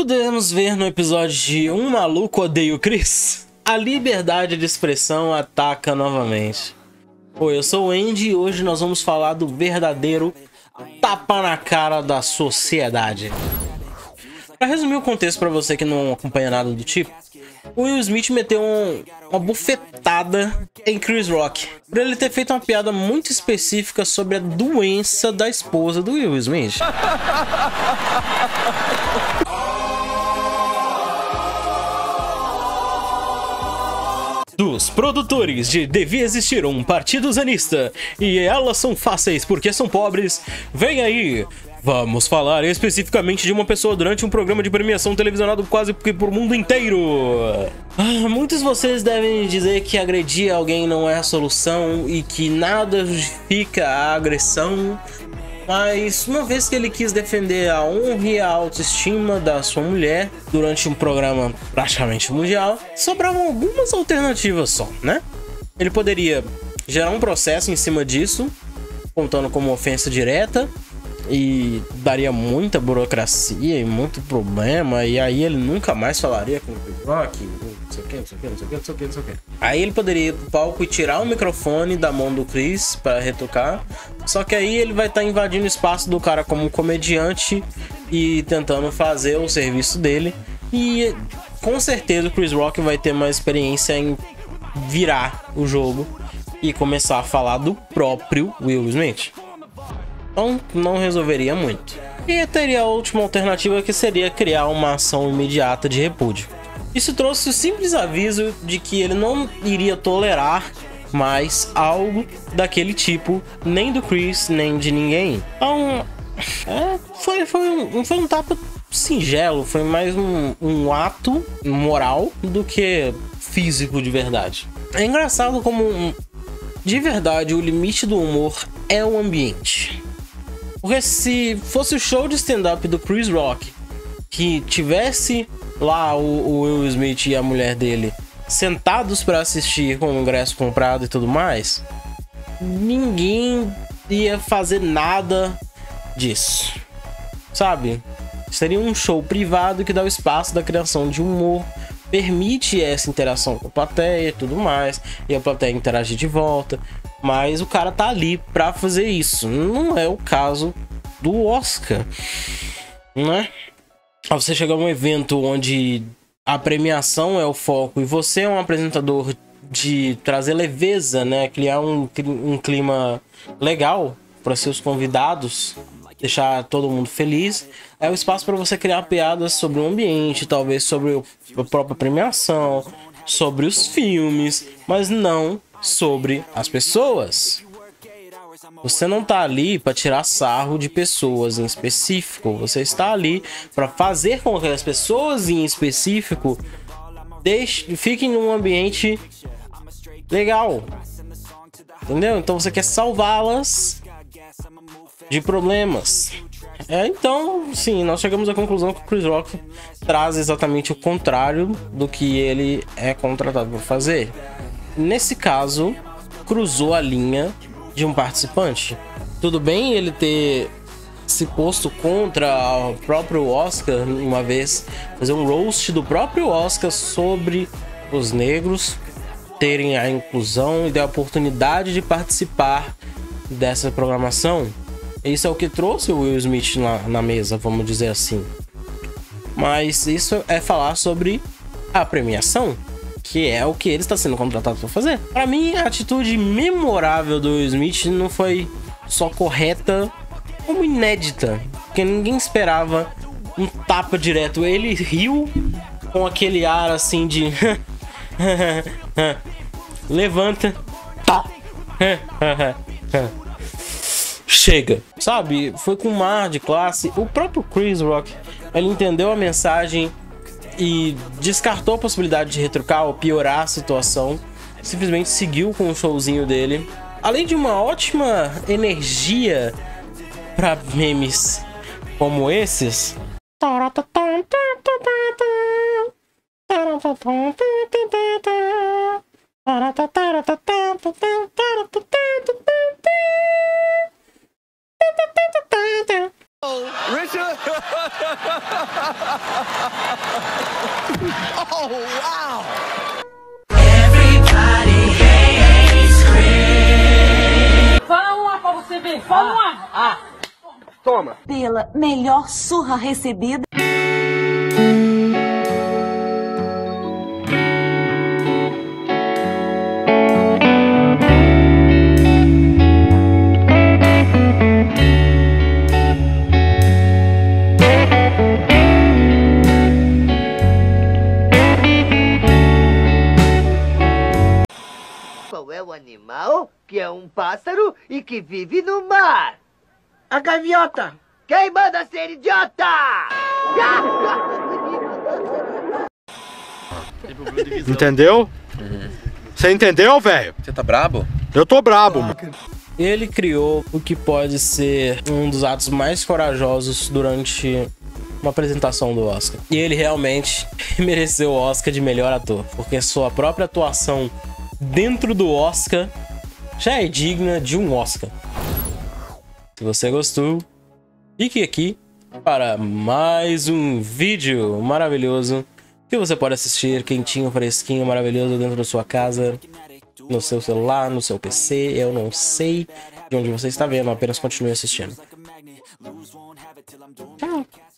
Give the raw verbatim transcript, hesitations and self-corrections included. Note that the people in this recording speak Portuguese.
pudemos ver no episódio de Um Maluco Odeia o Chris, a liberdade de expressão ataca novamente. Oi, eu sou o Andy e hoje nós vamos falar do verdadeiro tapa na cara da sociedade. Para resumir o contexto para você que não acompanha nada do tipo, o Will Smith meteu um, uma bufetada em Chris Rock por ele ter feito uma piada muito específica sobre a doença da esposa do Will Smith. Dos produtores de Devia Existir um Partido Zanista e Elas São Fáceis Porque São Pobres, vem aí! Vamos falar especificamente de uma pessoa durante um programa de premiação televisionado quase que por mundo inteiro. Ah, muitos de vocês devem dizer que agredir alguém não é a solução e que nada justifica a agressão. Mas uma vez que ele quis defender a honra e a autoestima da sua mulher durante um programa praticamente mundial, sobravam algumas alternativas só, né? Ele poderia gerar um processo em cima disso, contando como ofensa direta, e daria muita burocracia e muito problema, e aí ele nunca mais falaria com o Chris Rock, não sei o que, não sei o que, não sei o que, não sei o que, não sei o que. Aí ele poderia ir pro palco e tirar o microfone da mão do Chris para retocar, só que aí ele vai estar tá invadindo o espaço do cara como comediante e tentando fazer o serviço dele, e com certeza o Chris Rock vai ter mais experiência em virar o jogo e começar a falar do próprio Will Smith. Então não resolveria muito. E teria a última alternativa, que seria criar uma ação imediata de repúdio. Isso trouxe o simples aviso de que ele não iria tolerar mais algo daquele tipo, nem do Chris, nem de ninguém. Então, é, foi, foi, um, foi um tapa singelo, foi mais um, um ato moral do que físico de verdade. É engraçado como, um, de verdade, o limite do humor é o ambiente. Porque se fosse o show de stand-up do Chris Rock, que tivesse lá o, o Will Smith e a mulher dele sentados para assistir com o ingresso comprado e tudo mais, ninguém ia fazer nada disso, sabe? Seria um show privado que dá o espaço da criação de humor, permite essa interação com a plateia e tudo mais, e a plateia interagir de volta. Mas o cara tá ali pra fazer isso. Não é o caso do Oscar, né? Você chegar a um evento onde a premiação é o foco e você é um apresentador de trazer leveza, né? Criar um, um clima legal para seus convidados, deixar todo mundo feliz. É o espaço para você criar piadas sobre o ambiente, talvez sobre a própria premiação, sobre os filmes, mas não sobre as pessoas. Você não tá ali para tirar sarro de pessoas em específico. Você está ali para fazer com que as pessoas em específico deixem, fiquem num ambiente legal, entendeu? Então você quer salvá-las de problemas. É, então, sim, nós chegamos à conclusão que o Chris Rock traz exatamente o contrário do que ele é contratado para fazer. Nesse caso, cruzou a linha de um participante. Tudo bem ele ter se posto contra o próprio Oscar uma vez, fazer um roast do próprio Oscar sobre os negros terem a inclusão e a oportunidade de participar dessa programação. Isso é o que trouxe o Will Smith na, na mesa, vamos dizer assim. Mas isso é falar sobre a premiação, que é o que ele está sendo contratado para fazer. Para mim, a atitude memorável do Will Smith não foi só correta, como inédita, porque ninguém esperava um tapa direto. Ele riu com aquele ar assim de levanta, tá. Chega, sabe? Foi com um ar de classe. O próprio Chris Rock, ele entendeu a mensagem e descartou a possibilidade de retrucar ou piorar a situação. Simplesmente seguiu com o showzinho dele. Além de uma ótima energia para memes como esses. Richard! Oh, wow! Everybody hates Chris. Fala uma pra você ver, fala ah, uma! Ah, toma! Pela melhor surra recebida. Qual é o animal que é um pássaro e que vive no mar? A gaviota! Quem manda ser idiota? Entendeu? Você uhum. entendeu, velho? Você tá brabo? Eu tô brabo, mano. Ele criou o que pode ser um dos atos mais corajosos durante uma apresentação do Oscar. E ele realmente mereceu o Oscar de melhor ator, porque sua própria atuação dentro do Oscar já é digna de um Oscar. Se você gostou, fique aqui para mais um vídeo maravilhoso que você pode assistir quentinho, fresquinho, maravilhoso dentro da sua casa, no seu celular, no seu P C. Eu não sei de onde você está vendo, apenas continue assistindo. Tchau!